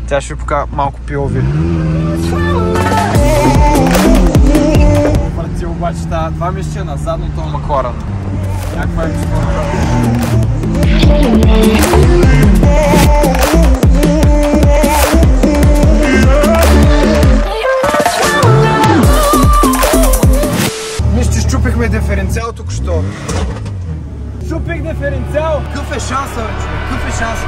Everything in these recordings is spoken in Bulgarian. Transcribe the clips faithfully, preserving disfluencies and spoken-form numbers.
Тя ще ви покажа малко пилови. Брати, обаче това ми ще е на задното Макларен. Някаква е спорта. Мисля, че щупихме диференциал тук що. Щупих диференциал! Какъв е шанса, бе, човек? Какъв е шанса?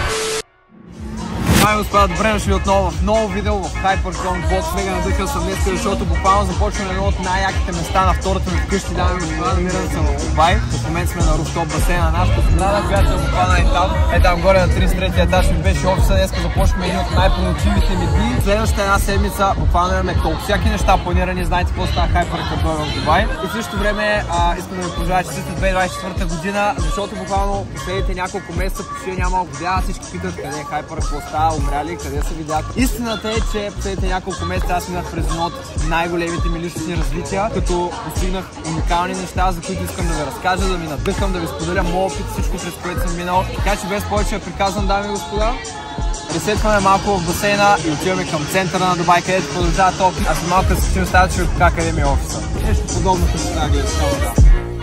Ай, господа, добре дошли отново в ново видео в HyperCon Box. Мега надъхал съм днес, защото буквално започваме едно от най-яките места на втората ми вкъщи. Дами и господа, намирам се в Дубай. В момента сме на руфтоп басейна на нашата сграда, която е буквално и там. Е там горе на тридесет и третия етаж ми беше офиса. Днес започваме един от най-поночивите ми дни. Следващата една седмица буквално имаме толкова всяки неща планирани. Знаете какво става HyperCon в Дубай. И в същото време а, искам да ви пожелая честита две хиляди двадесет и четвърта година, защото буквално последните няколко месеца почти няма година. Всички питат къде е Hyper, какво става, умряли, къде се видят. Истината е, че последните няколко месеца аз минах през едно от най-големите ми личностни развития, като постигнах уникални неща, за които искам да ви разкажа, да ви надъхам, да ви споделя моят опит, всичко през което съм минал. Така че без повече я приказвам, дами и господа. Ресетваме малко в басейна и отиваме към центъра на Дубай, където продължава този опит. Аз малко се сетим става, че ви покажа къде ми е офиса. Нещо подобно като сега гледа само да.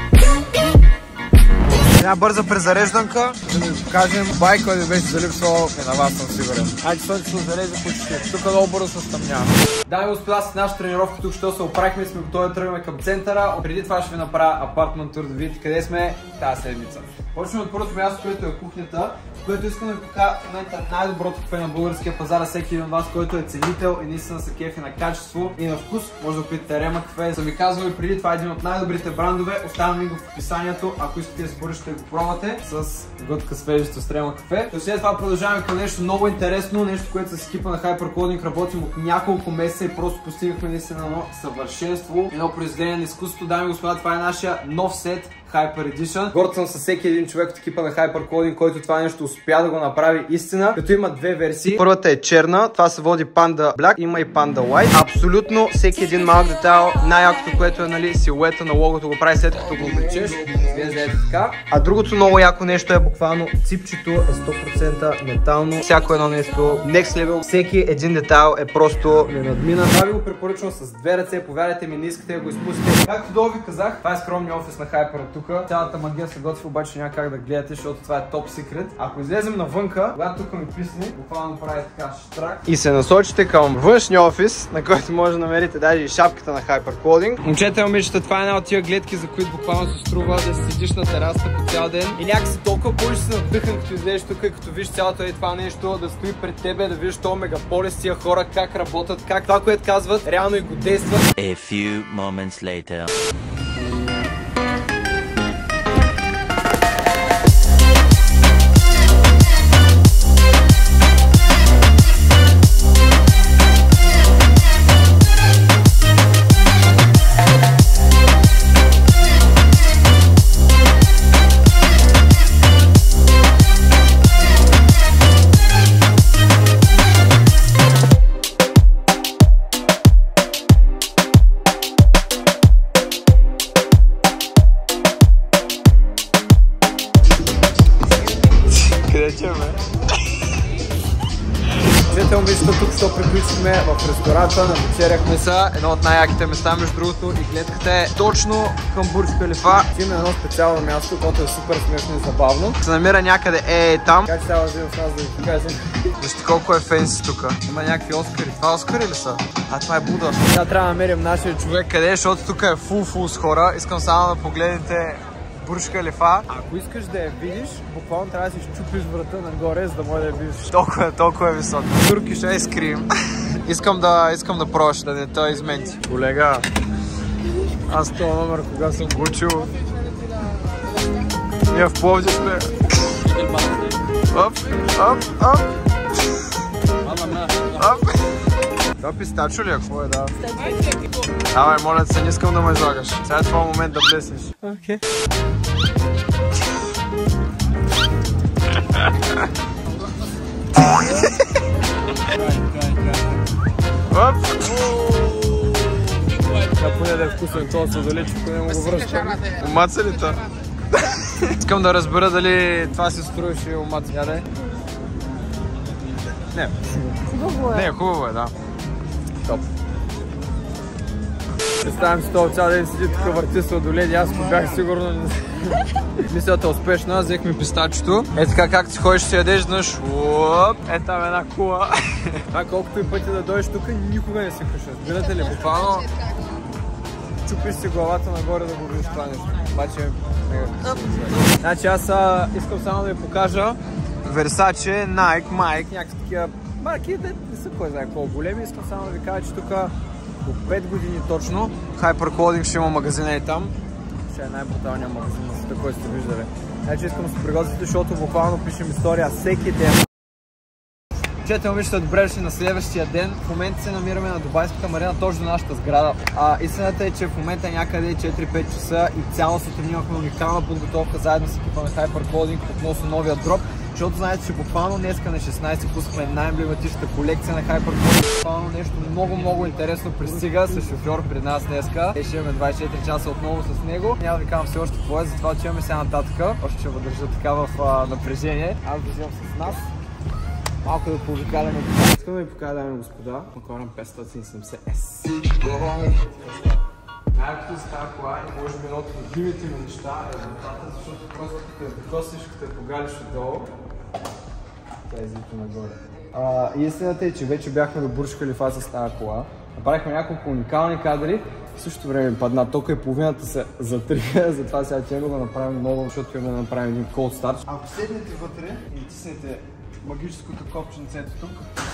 Една бърза презарежданка, да ви покажем Дубай, който беше залипсвал и на вас съм сигурен. Айде слънчето зарежда почти. Тук много бързо се стъмнява. Дами и господа, с нашата тренировка тук що се оправихме и сме готови да тръгваме към центъра. Преди това ще ви направя апартмент тур да видите къде сме тази седмица. Почваме от първото място, което е кухнята, което искам да ви покажа в момента най-доброто кафе на българския пазар за всеки един от вас, който е ценител и наистина са кефи на качество и на вкус. Може да опитате Рема кафе. Съм ви казвал и преди, това е един от най-добрите брандове. Оставям ви го в описанието, ако искате да си поръчате го пробвате с готка свежество с Рема кафе. То след това продължаваме към нещо много интересно, нещо, което с екипа на HyperCoding работим от няколко месеца и просто постигнахме наистина едно съвършенство, едно произведение на изкуството. Дами и господа, това е нашия нов сет Hyper Edition. Горд съм с всеки един човек от екипа на HyperCoding, който това нещо успя да го направи истина, като има две версии. Първата е черна, това се води Panda Black, има и Panda White. Абсолютно всеки един малък детайл, най-якото, което е, нали, силуета на логото го прави след като го облечеш. Изглежда ето така. А другото много яко нещо е буквално ципчето е сто процента метално. Всяко едно нещо next level. Всеки един детайл е просто ненадминат. Това ви го препоръчвам с две ръце, повярвайте ми, не искате да го изпустите. Както долу ви казах, това е скромния офис на Hyper тук. Цялата магия се готви, обаче няма как да гледате, защото това е топ секрет. Ако излезем навънка, когато тук ми писне, буквално прави така штрак и се насочите към външния офис, на който може да намерите даже и шапката на HyperCoding. Момчета и момичета, това е една от тия гледки, за които буквално се струва да седиш на терасата по цял ден и някакси толкова повече се надъхан, като излезеш тук и като виж цялото е това нещо, да стои пред тебе, да виждаш този мегаполис, тия хора как работят, как това, което казват, реално и го действат. A few moments later. Тук що приключихме в рестората, навечеряхме са едно от най-яките места, между другото, и гледката е точно към Бурдж Халифа. Има едно специално място, което е супер смешно и забавно. Se намира някъде е, е там. Как ще трябва да вземем с нас да ви покажем? Вижте колко е фенси тук. Има някакви Оскари. Това Оскари ли са? А, това е Буда. Сега трябва да намерим нашия човек къде, защото тук е фул-фул с хора. Искам само да погледнете Бурдж Халифа. Ако искаш да я видиш, буквално трябва да си щупиш врата нагоре, за да може да я видиш. Толкова, толкова е високо. Туркиш айскрим. Искам да, искам да пробваш, да не той изменти. Колега, аз този номер кога съм го учил. Ние в Пловдив сме. Оп, оп, оп. Оп. Това пистачо ли е? Какво е, да? Давай, моля се, не искам да ме излагаш. Сега е това момент да блеснеш. Окей. Оп! Да поне да е вкусен това сладолече, поне му го връщам. Умаца ли това? Искам да разбера дали това се строиш и умаца. Я дай. Не. Хубаво е. Не, хубаво е, да. Топ. Представям си това цял ден седи тук, върти се от оледи, аз бях сигурно. Мисълта успешна, взехме пистачето. Е така както си ходиш си ядеш, знаеш, уоп, е там една кула. Това колкото и пъти да дойдеш тук, никога не си кушаш. Гледате ли, буквално чупиш си главата нагоре да го видиш това нещо. Обаче мега красиво. Значи аз а, искам само да ви покажа Versace, Nike, Mike, някакви такива марки, де не са кой знае колко големи. Искам само да ви кажа, че тук до пет години точно Hyperclothing ще има магазина и там. Ще е най-бруталният магазин на света, който сте виждали. Значи искам да се приготвите, защото буквално пишем история всеки ден. Чете, момичета, добре дошли на следващия ден. В момента се намираме на Дубайската марина, точно до нашата сграда. А, истината е, че в момента е някъде четири-пет часа и цяла сутрин имахме уникална подготовка заедно с екипа на Hyperclothing относно новия дроп. Защото знаете, че буквално днеска на шестнайсети пускаме най-емблематичната колекция на Hyperclothing. Буквално нещо много, много интересно пристига с шофьор при нас днеска. Е, ще имаме двайсет и четири часа отново с него. Няма да ви казвам все още какво е, затова отиваме сега нататък. Още ще въдържа така в а, напрежение. Аз държам с нас. Малко да повикаляме. Искам да ви покажа, дами и господа, Макаран петстотин и седемдесет ес. Най-якото за тази кола и може би едно от любимите ми неща е резултата, защото просто като е докоснеш, като е погалиш отдолу, тя е излито нагоре. А, истината е, че вече бяхме до Бурдж Халифа с тази кола. Направихме няколко уникални кадри. В същото време ми падна тока и половината се затрига, затова сега тя да направим ново, защото имаме да направим един cold start. Ако седнете вътре и тиснете магическото копченцето тук,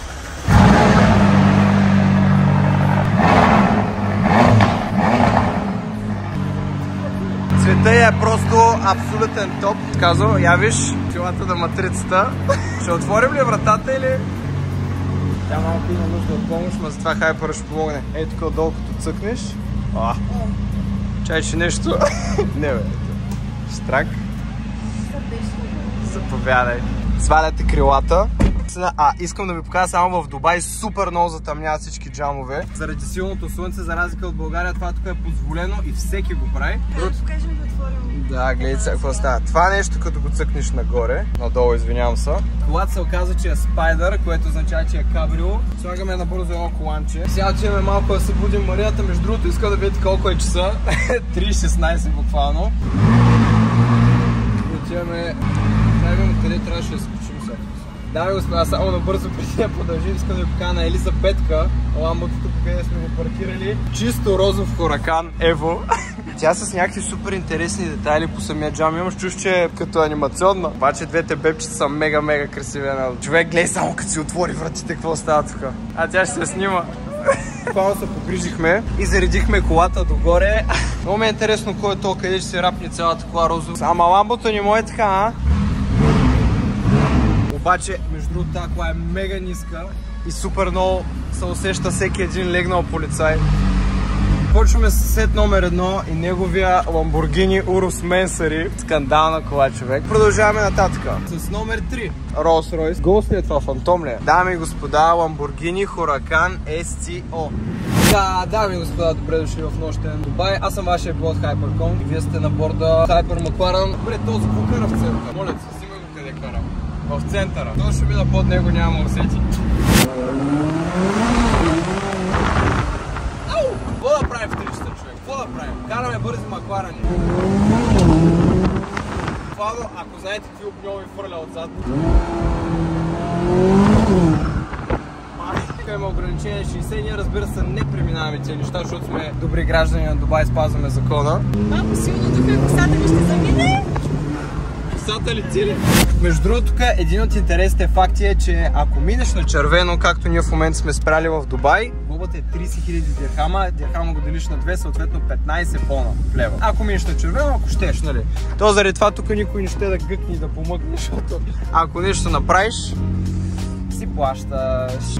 цвета е просто абсолютен топ. Казал, я виж филата на матрицата. Ще отворим ли вратата или? Тя малко има нужда от помощ, но затова Хайпър ще помогне. Ей тук отдолу като цъкнеш. А, чай, че нещо. Не бе, штрак. Заповядай. Сваляте крилата. А, искам да ви покажа само в Дубай супер много затъмняват всички джамове. Заради силното слънце, за разлика от България, това тук е позволено и всеки го прави. Да, покажем да отворим. Да, гледайте сега какво става. Това нещо като го цъкнеш нагоре, надолу, извинявам се. Колата се оказа, че е спайдър, което означава, че е кабрио. Слагаме набързо едно коланче. Сега отиваме малко да се будим Марията. Между другото, искам да видите колко е часа. три и шестнайсет буквално. Отиваме... Трябва да видим къде трябваше да се почим сега. Дами и господа, само набързо преди да продължим, искам да ви покажа на Елизабетка, ламбото тук, къде сме го паркирали. Чисто розов Huracan Evo. Тя с някакви супер интересни детайли по самия джам. Имаш чуш, че е като анимационна. Обаче двете бебчета са мега, мега красиви. Човек, гледай само като си отвори вратите, какво става тук. А тя ще се снима. Буквално се погрижихме и заредихме колата догоре. Много ми е интересно кой е то, къде ще се рапне цялата кола розов. Ама ламбото не му е така, а? Обаче, между другото, тази кола е мега ниска и супер много се усеща всеки един легнал полицай. Почваме с сет номер едно и неговия Lamborghini Urus Mansory. Скандална кола, човек. Продължаваме нататък. С номер три. Rolls Royce. Ghost ли е това? Фантом ли е? Дами и господа, Lamborghini Huracan ес ти о. Да, дами и господа, добре дошли в нощен Дубай. Аз съм вашия пилот Hypercon и вие сте на борда Hyper McLaren. Добре, този го кара в центъра. Моля се, снимай го къде кара. В центъра. То ще мина под него, няма усети. Какво да правим в тридесет, човек? Какво да правим? Караме бързи макларани. Буквално, ако знаете какви огньови фърля отзад. Има ограничение шейсет, ние разбира се не преминаваме тези неща, защото сме добри граждани на Дубай, спазваме закона. Малко силно тук косата ми ще замине. Косата ли ти ли? Между другото, тук един от интересните факти е, че ако минеш на червено, както ние в момента сме спряли в Дубай, глобата е трийсет хиляди дирхама, дирхама го делиш на две, съответно петнайсет бона в лева. Ако минеш на червено, ако щеш, нали? То заради това тук никой не ще да гъкне и да помъкне, защото ако нещо направиш, си плащаш.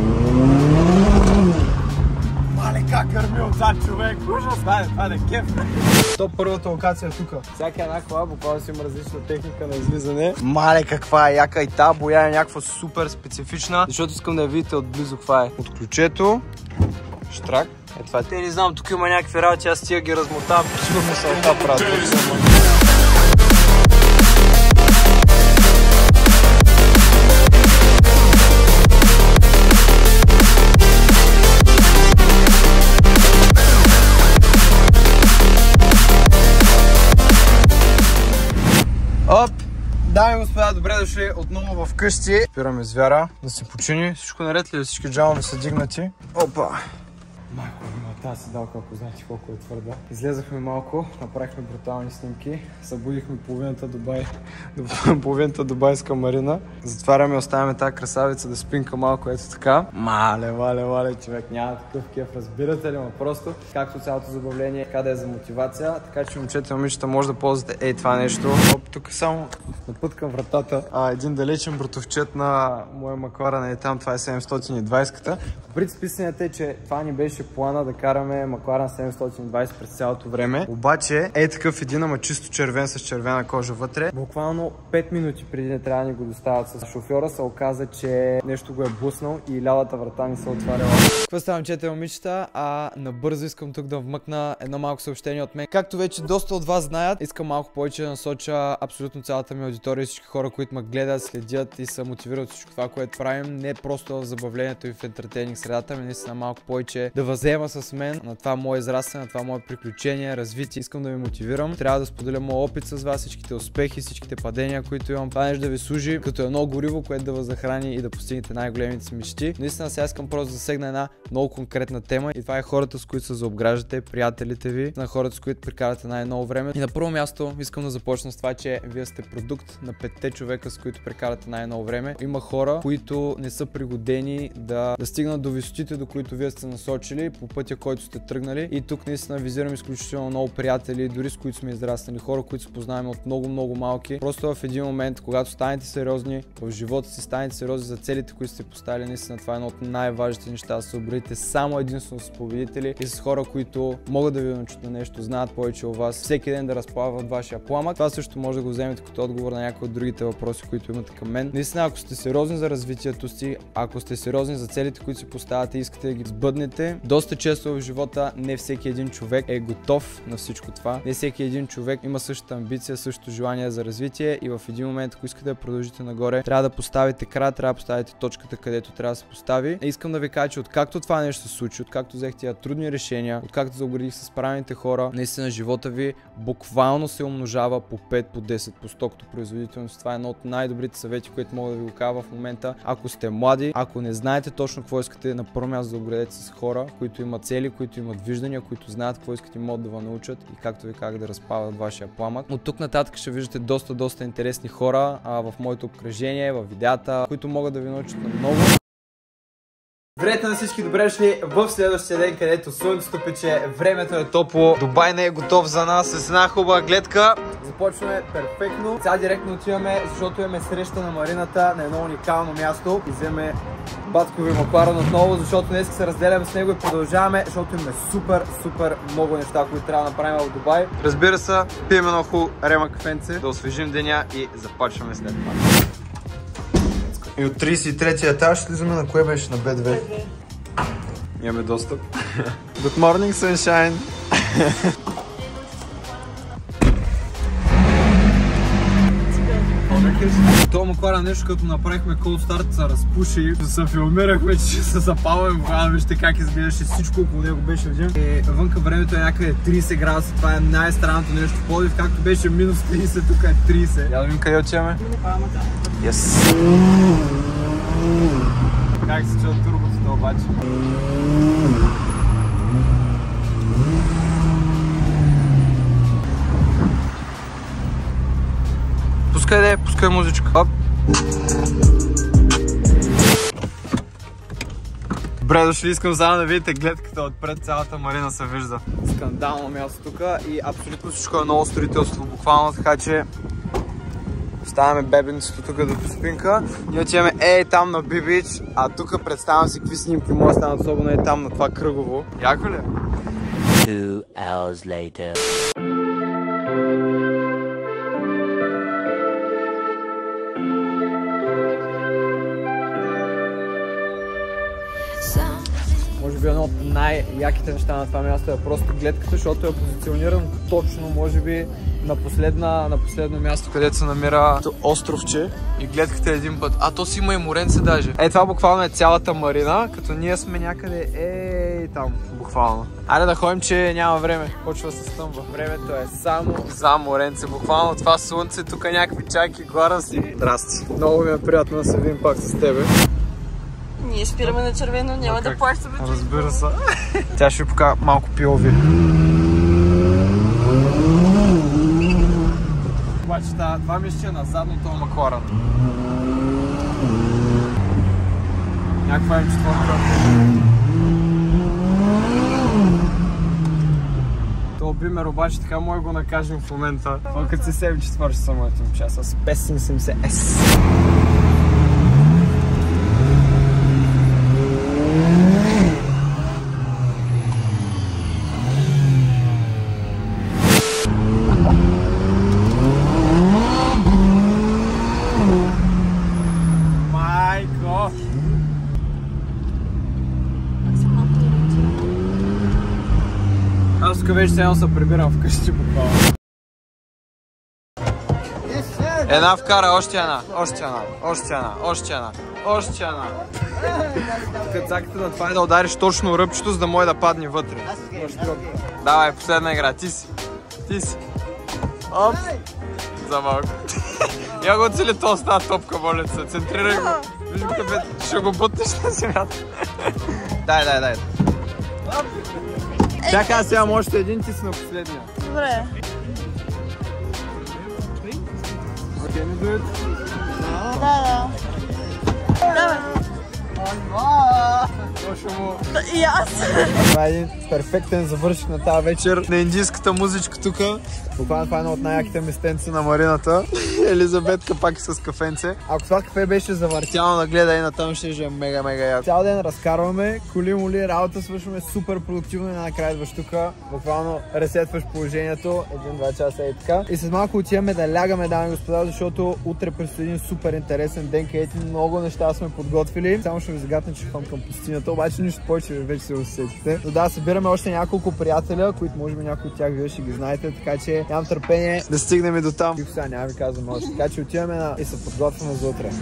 Мале как гърми отзад, човек! Ужас! Това е, това е кеф! То първата локация е тук. Всяка една кола буквално си има различна техника на излизане. Мале каква е яка и та боя е някаква супер специфична, защото искам да я видите отблизо каква е. От ключето, штрак, е това. Те не знам, тук има някакви работи, аз тия ги размотавам, пичвам мисълта правда. господа, добре дошли отново вкъщи. Спираме звяра да се почини. Всичко наред ли? Всички джамове са дигнати. Опа! Майко, тази седалка, ако знаете колко е твърда. Излезахме малко, направихме брутални снимки. Събудихме половината Дубай, половината дубайска марина. Затваряме и оставяме тази красавица да спинка малко, ето така. Мале, мале, мале, човек, няма такъв кеф, разбирате ли, но просто, както цялото забавление, така да е за мотивация. Така че, момчета и момичета, може да ползвате ей това нещо. Оп, тук само напъткам вратата. А, един далечен братовчет на моя Макларен е там, това е седемстотин и двайсет-ката. По принцип, истината е, че това ни беше плана да караме Макларен седемстотин и двайсет през цялото време. Обаче е такъв един, ама чисто червен с червена кожа вътре. Буквално пет минути преди не трябва да ни го доставят с шофьора, се оказа, че нещо го е буснал и лявата врата ни се отваряла. Какво ставам, чете момичета? А набързо искам тук да вмъкна едно малко съобщение от мен. Както вече доста от вас знаят, искам малко повече да насоча абсолютно цялата ми аудитория и всички хора, които ме гледат, следят и са мотивират всичко това, което правим. Не просто в забавлението и в ентертейнинг средата, ми наистина малко повече да възема с мен на това мое израстване, на това мое приключение, развитие. Искам да ви мотивирам. Трябва да споделя моят опит с вас, всичките успехи, всичките падения, които имам. Това нещо да ви служи като едно гориво, което да ви захрани и да постигнете най-големите си мечти. Наистина сега искам просто да засегна една много конкретна тема и това е хората, с които се заобграждате, приятелите ви, на хората, с които прекарате най-много време. И на първо място искам да започна с това, че вие сте продукт на петте човека, с които прекарате най-много време. Има хора, които не са пригодени да, да стигнат до висотите, до които вие сте насочили, по пътя, който сте тръгнали. И тук наистина визирам изключително много приятели, дори с които сме израснали, хора, които се познаваме от много-много малки. Просто в един момент, когато станете сериозни в живота си, станете сериозни за целите, които сте поставили, наистина това е едно от най-важните неща, да се обредите само единствено с победители и с хора, които могат да ви научат на нещо, знаят повече от вас, всеки ден да разплават вашия пламък. Това също може да го вземете като отговор на някои от другите въпроси, които имате към мен. Наистина, ако сте сериозни за развитието си, ако сте сериозни за целите, които си поставяте и искате да ги сбъднете, доста често в живота не всеки един човек е готов на всичко това. Не всеки един човек има същата амбиция, същото желание за развитие и в един момент, ако искате да продължите нагоре, трябва да поставите край, трябва да поставите точката, където трябва да се постави. И искам да ви кажа, че откакто това нещо се случи, откакто взех тия трудни решения, откакто заобградих с правилните хора, наистина живота ви буквално се умножава по пет, по десет, по сто като производителност. Това е едно от най-добрите съвети, които мога да ви го кажа в момента. Ако сте млади, ако не знаете точно какво искате, на първо място да обградете с хора, които имат цели, които имат виждания, които знаят какво искат и могат да ви научат и както ви как да разпават вашия пламък. От тук нататък ще виждате доста, доста интересни хора а, в моето обкръжение, в видеята, които могат да ви научат на много. Здравейте на всички, добре дошли в следващия ден, където слънцето пече, времето е топло, Дубай не е готов за нас с една хубава гледка. Започваме перфектно. Сега директно отиваме, защото имаме среща на марината на едно уникално място и вземе баткови Макларен отново, защото днес се разделяме с него и продължаваме, защото имаме супер, супер много неща, които трябва да направим в Дубай. Разбира се, пием едно хубаво рема кафенце, да освежим деня и започваме след това. И от тридесет и третия етаж слизаме на кое беше? На Б две. Имаме достъп. Good morning, sunshine! Това Макларен нещо, като направихме cold start, се разпуши, се филмирахме, че ще се запалваме в вижте как изглеждаше всичко около него беше в джим. И вънка времето е някъде тридесет градуса, това е най-странното нещо в Пловдив, както беше минус тридесет, тук е тридесет. Я да видим къде отиваме. Yes. Как се чуят турбоците обаче? Пускай да е, пускай музичка. Оп. Добре дошли, искам само да видите гледката отпред, цялата марина се вижда. Скандално място тук и абсолютно всичко е ново строителство, буквално, така че оставяме бебенцето тук до спинка. Ние отиваме ей там на Би-бич, а тук представям си какви снимки може да станат, особено е там на това кръгово. Яко ли? Two hours later. Може би едно от най-яките неща на това място е просто гледката, защото е позициониран точно, може би, на, последна, на последно място, където се намира островче и гледката е един път. А то си има и моренце даже. Е, това буквално е цялата марина, като ние сме някъде е и там, буквално. Айде да ходим, че няма време. Почва да се стъмва. Времето е само за моренце. Буквално това слънце, тук някакви чайки горе си. Здрасти. Много ми е приятно да се видим пак с тебе. Ние спираме на червено, няма да плащаме. Разбира се. Тя ще ви покажа малко пилови. Обаче това ми ще е на задното Макларен. Някаква е четвърка. То бимер обаче така може го накажем в момента. Това като се себе четвърши самото им час с петстотин и седемдесет ес. Аз тук вече сега се прибирам вкъщи буквално. Една вкара, още една, още една, още една, още една, още една. Като цакате на това е да удариш точно ръбчето, за да може да падне вътре. Давай, последна игра, ти си, ти си. Оп, за малко. Я го цели то остава топка, моля се, центрирай го. Виж го къде, ще го бутнеш на земята. Дай, дай, дай. Чакай, аз сега още един, ти си на последния. Добре. Окей, не дует? Да, да. Давай. Му... И аз. Това е един перфектен завършик на тази вечер. На индийската музичка тук. Буквално това е едно от най-яките местенци на марината. Елизабетка пак с кафенце. Ако това кафе беше завъртяно да гледа и натам, ще е мега, мега яко. Цял ден разкарваме, коли, моли, работа свършваме супер продуктивно и накрая идваш тук. Буквално ресетваш положението, един-два часа и така. И след малко отиваме да лягаме, дами и господа, защото утре предстои един супер интересен ден, където много неща сме подготвили. Само ще ви загатна, че ходим към пустинята, обаче нищо повече вече се усетите. Но да, събираме още няколко приятеля, които може би някои от тях вие ще ги знаете, така че нямам търпение да стигнем и до там. Тихо сега, няма ви казвам още. Така че отиваме на... и се подготвяме за утре.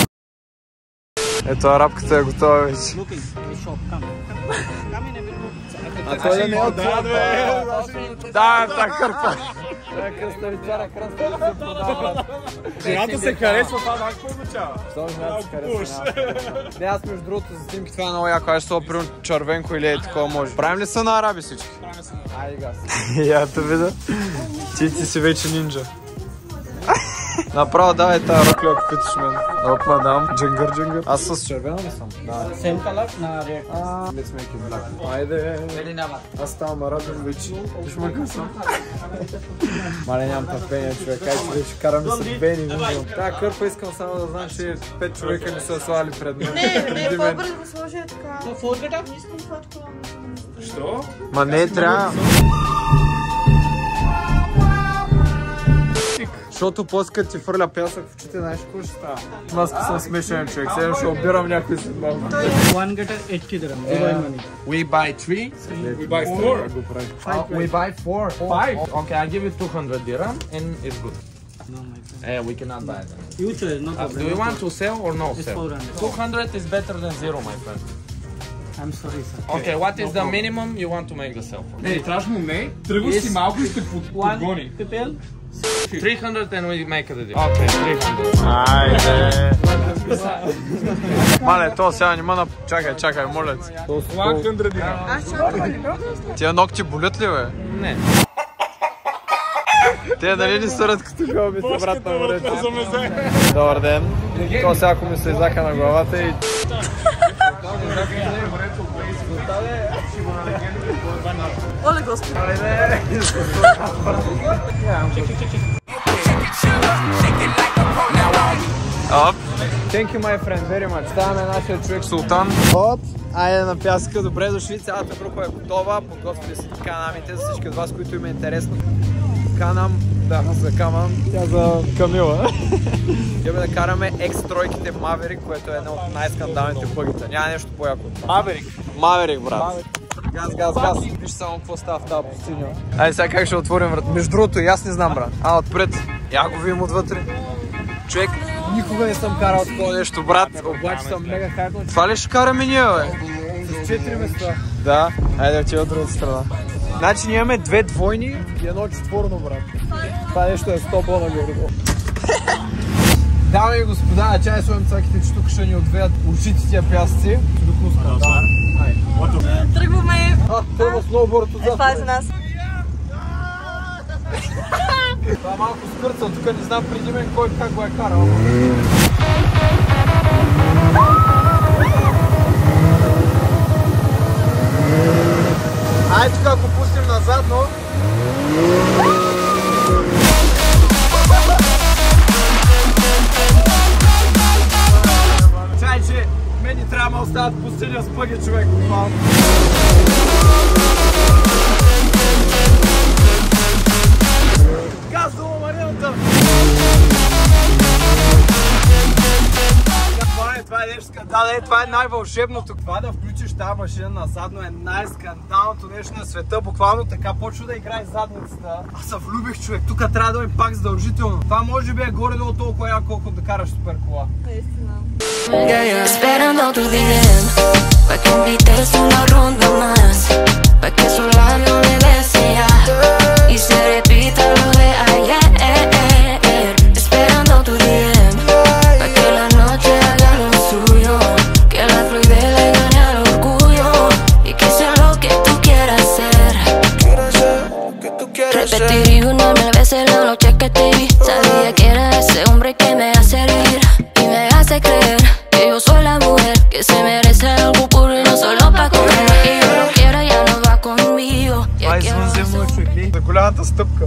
Ето, арабката е готова вече. А той да не е от това. Да, та кърпа. Кръставичара, кръста. Жената се харесва, това малко означава. Що жената се харесва? Не, аз между другото за снимки това е много яко. Аз ще се опрям червенко или е такова може. Правим ли са на араби всички? Правим се на араби. Айде газ. Я те видя. Ти ти си вече нинджа. Направо давай тази рокля, ако питаш мен. Оп, мадам. Джингър, джингър. Аз с червена ли съм? Да. Same color на red. Let's make it black. Айде. Very never. Аз ставам араден вече. Виж ме къде съм. Мале, нямам търпение, човек. Ай, човек, ще караме с Бени. Тая кърпа искам само да знам, че пет човека не са слали пред мен. Не, не, по-бързо го сложи е така. Но фотогата? Не искам това такова. Що? Ма не, трябва. Защото после ти фърля пясък в очите, знаеш какво ще става? Маска съм смешен човек, сега ще обирам някой след малко. One get eighty dirham. We buy three. We buy four. Uh, we buy four. Five. Okay, I give you two hundred dirham and it's good. No, my friend. Uh, we cannot buy that. You choose, no Uh, problem. do you want to sell or no It's sell? four hundred. two hundred is better than zero, my friend. I'm sorry, sir. Okay, what is the minimum you want to make the sell for? Hey, trash mu me. Тръгваш си малко и ще подгони. People. three hundred and we make the deal. Okay, three hundred. Айде! Мале, то сега не мъна... Чакай, чакай, моля ти. one hundred dirham. Аз чакам. Тия ногти болят ли, бе? Не. Те дали не сърят като хълбите, брат на морето? Добър ден. То сега ако ми се излака на главата и... Оле, Господи. Оп. Thank you, my friend, very much. Ставаме нашия човек Султан. От, айде на пясъка, добре дошли, цялата група е готова, подготвили си канамите за всички от вас, които им е интересно. Канам, да, за Каман, тя за Камила. Идеме да караме екс-тройките Маверик, което е една от най-скандалните бъгите. Няма нещо по-яко. Маверик. Маверик, брат. Газ, газ, газ. Виж само какво става в тази пустиня. Айде сега как ще отворим врат. Между другото и аз не знам, брат. А, отпред. Я го видим отвътре. Човек, никога не съм карал такова нещо, брат. Обаче съм мега хайпнат. Това ли ще караме ние, бе? С четири места. Да, айде отива от другата страна. Значи ние имаме две двойни и едно четворно, брат. Това нещо е сто бона горе-долу. Дами и господа, чай слоем цаките, че тук ще ни отвеят ушите тия пясъци. Допускам, да. Тръгваме. А, тръгва сноуборд отзад. Това е за нас. Това е малко скърцал, тук не знам преди мен кой как го е карал. Айде тук ако пустим назад, но... Чай, че мени трябва да остават пустиня с пъги, човек. Казвам, Марината! Това е, това е нещо скандал, е, това е най-вълшебното. Това да включиш тази машина назадно е най-скандалното нещо на света. Буквално така почва да играе задницата. Аз се влюбих, човек. Тук трябва да ми пак задължително. Това може би е горе-долу толкова яко, колкото да караш супер кола. Наистина. Esperando tu D M pa' que invites una ronda más, pa' que esos labios me besen ya y se repita lo de ayer. Esperando tu D M pa' que la noche haga lo suyo, que la fluidez le gane al orgullo y que sea lo que tú quieras ser. Repetiría una mil veces la noche que te vi. Sabía que era ese hombre que me hace reír y me hace creer que yo soy la mujer que se merece algo puro y no solo pa' comer. Y yo lo quiero, ya no va conmigo. Това е извънземно, човек. За голямата стъпка.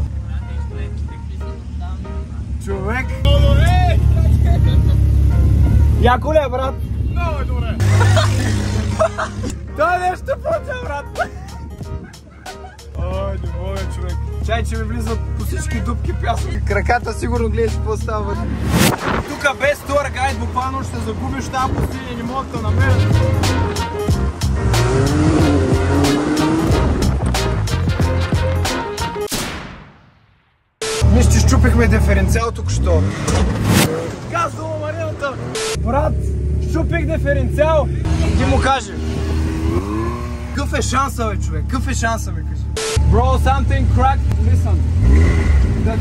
Човек! Яко ли е, брат? Много е добре. Това е нещо почва, брат. Ой, не мога, човек. Чай, че ми влизат по всички дупки пясък. Краката сигурно гледаш какво става. Тук без туар гайд буквално ще загубиш тази пустиня и не могат да намерят. Мисля, че щупихме диференциал тук що. Казвам, Марината! Брат, щупих диференциал! Ти му кажи. Какъв е шанса, бе, човек? Какъв е шанса, бе, кажи? Bro, something cracked. Listen. That...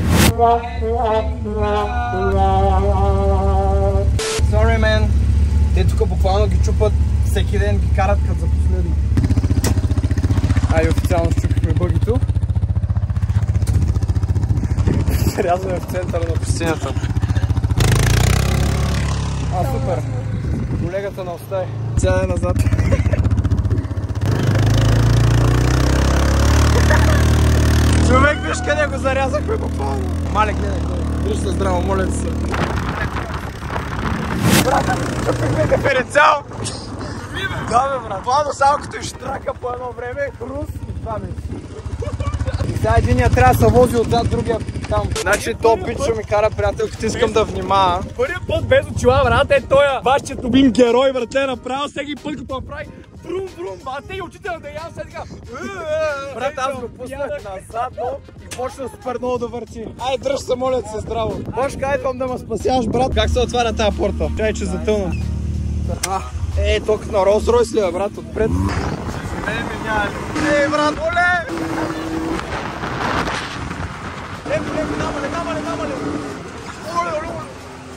Sorry, man. Те тук буквално ги чупат всеки ден, ги карат като за последно. Ай, официално щупихме бъгито. Рязваме в центъра на пустинята. А, супер. Колегата на остай. Сядай назад. Човек, виж къде го зарязахме буквално. Мале, гледай, гледай. Дръж се здраво, моля се. Брата, чупихме диференциал. Да, бе, брат. Това до само като изтрака по едно време, хрус и това ми. И сега единия трябва да се вози отзад, другия там. Значи то пич ще ми кара приятелката, искам да внимава. Първият път без очила, брат, е тоя вашият любим герой, брате, направо всеки път като направи брум, брум, бате и очите на Деян се така. Брат, аз го пуснах назадно и почна супер много да върти. Ай, дръж се, моля се, здраво. Бошка, айдвам да ме спасяваш, брат. Как се отваря тази порта? Чай, че затълна. Ей, тук на Rolls Royce ли е, брат, отпред? Не, ми няма. Ей, брат, оле! Леко, леко, намале, намале, намале! Оле, оле, оле!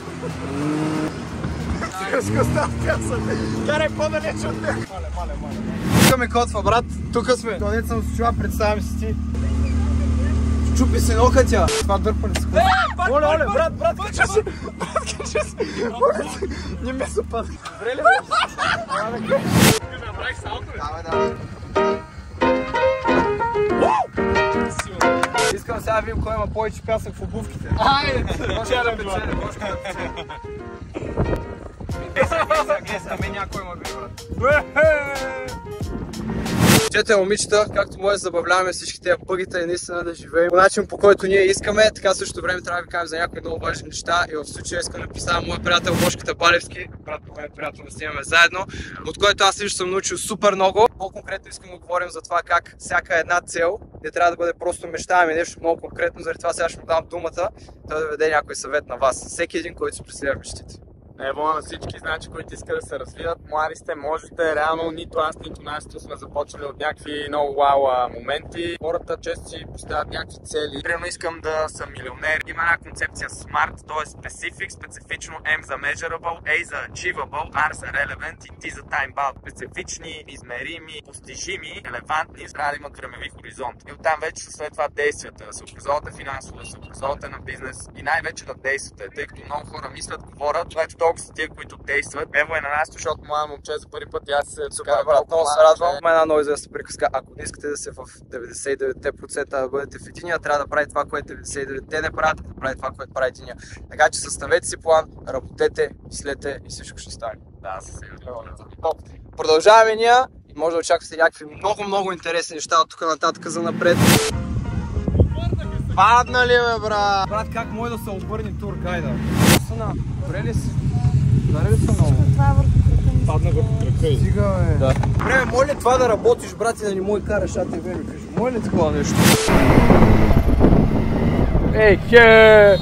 Сега става пясък. Карай по-далече от него. Мале, мале, мале. Тук ме котва, брат. Тук сме. Това дет съм с чува, представям си ти. Чупи се нокътя. Това дърпа ли се ходи? Оле, оле, брат, брат, кача се. Брат, кача се. Не ме се пада. Добре ли? Направих салто, бе. Давай, давай. Искам сега да видим кой има повече пясък в обувките. Айде! Челен печели, може да печели. Гледай сега, гледай сега, мен някой има бе, брат. Чете, момичета, както може да забавляваме всички тези пъгита и наистина да живеем по начин, по който ние искаме, така също време трябва да ви кажем за някои много важни неща и в случая искам да представя моя приятел Бошката Балевски, брат по моят приятел да снимаме заедно, от който аз лично съм научил супер много. По-конкретно искам да говорим за това как всяка една цел не трябва да бъде просто мечта, ами нещо много конкретно, заради това сега ще му дам думата, той да даде някой съвет на вас, всеки един, който си преследва мечтите. Ево на всички, значи, които искат да се развиват. Млади сте, можете. Реално нито аз, нито нашите сме започнали от някакви много вау моменти. Хората често си поставят някакви цели. Примерно искам да съм милионер. Има една концепция SMART, т.е. Specific, специфично, M за Measurable, A за Achievable, R за Relevant и T за Time Bound. Специфични, измерими, постижими, релевантни, трябва да имат времеви хоризонт. И оттам вече след това действията, да се образовате финансово, да се образовате на бизнес и най-вече да действате, тъй като много хора мислят, говорят, вече толкова са тия, които действат. Ево е на нас, защото моя момче за първи път и аз се Супер, брат, много се радвам. Има една много известна приказка. Ако не искате да се в деветдесет и девет процента да бъдете в единия, трябва да прави това, което деветдесет и девет процента те не правят, да прави това, което прави единия. Така че съставете си план, работете, мислете и всичко ще стане. Да, със сигурност. Продължаваме ние и може да очаквате някакви много, много интересни неща от тук нататък за напред. Паднали бе, брат! Брат, как може да се обърне тургайда? Сана, добре ли си? Добре ли са много? Падна върху крака и. Стига, бе. Да. Добре, моля това да работиш, брат, и да не мой караш А Т В, ми кажи. Моля ли такова нещо? Ей, хе!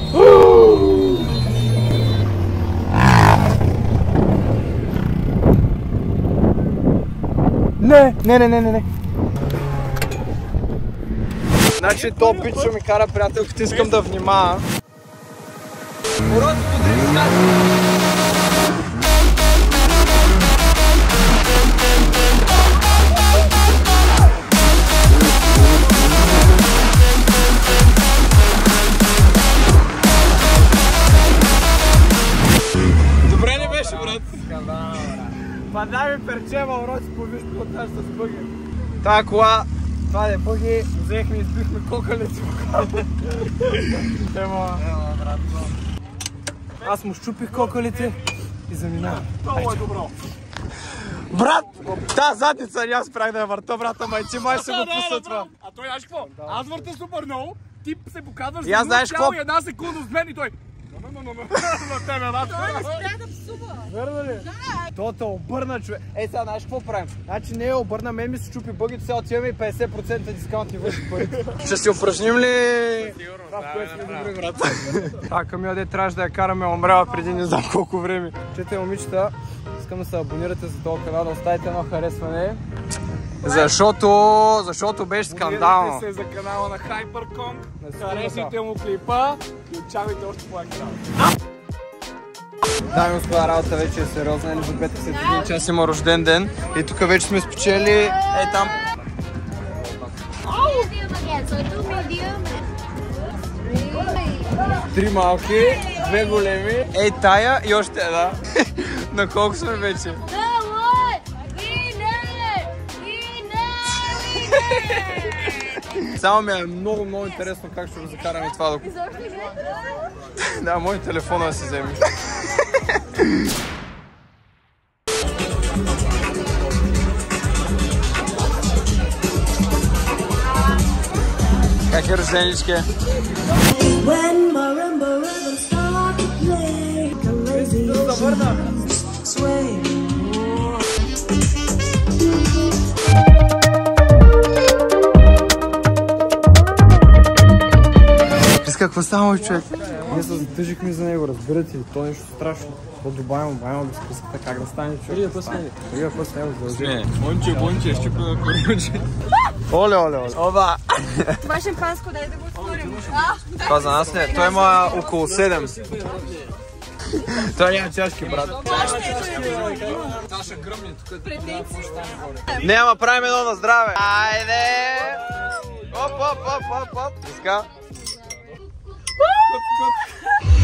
Не, не, не, не, не, не. Значи то пичо ми кара приятелката, искам да внимава. Уроци, подри ми скача! Добре не беше, брат? Па дай ми перчева, уроци, повиж плоташ с бъги. Тая кола, това е бъги, взехме и избихме кокалите в колата. Ема, брат. Аз му щупих кокалите и заминавам. Това е добро. Брат, тази задница не аз правих да я върта, брата, майче, май се го пусна това. А той знаеш какво? Аз върта супер много, ти се показваш за нула цяло една секунда с мен и той. На тебе, брат. Той не спря да псува. Верно ли? То те обърна, човек. Ей, сега знаеш какво правим? Значи не я обърна, мен ми се чупи бъгито, сега отиваме и петдесет процента дискаунт и върши парите. Ще си упражним ли? Сигурно, да, добре, брат. Та Камила де трябваше да я караме, умряла преди не знам колко време. Чете, момичета, искам да се абонирате за този канал, да оставите едно харесване. Защото, защото беше скандално. Абонирайте се за канала на HyperKong, харесайте му клипа и учавайте още по екрана. Дами и господа, работа вече е сериозна, Елизабета след един час има рожден ден и тук вече сме спечели, ей там. Три малки, две големи, ей тая и още една. На колко сме вече? Само ми е много, много интересно как ще го закараме това до... Да, мой телефон да си вземи. Как е рожденички? Какво става, човек? Ние се затъжихме за него, разбирате ли? То нещо страшно. То добавим, обавим да спускате как да стане, човек. Преди да пъсне ли? Преди да пъсне, задължи. Бонче, бонче, щупи на короче. Оле, оле, оле. Оба! Това е шампанско, дай да го отворим. Това за нас не, той има около седем. Той няма чашки, брат. Това ще гръмне тук. Не, ама правим едно на здраве. Айде! Оп, оп, оп, оп, оп. Иска?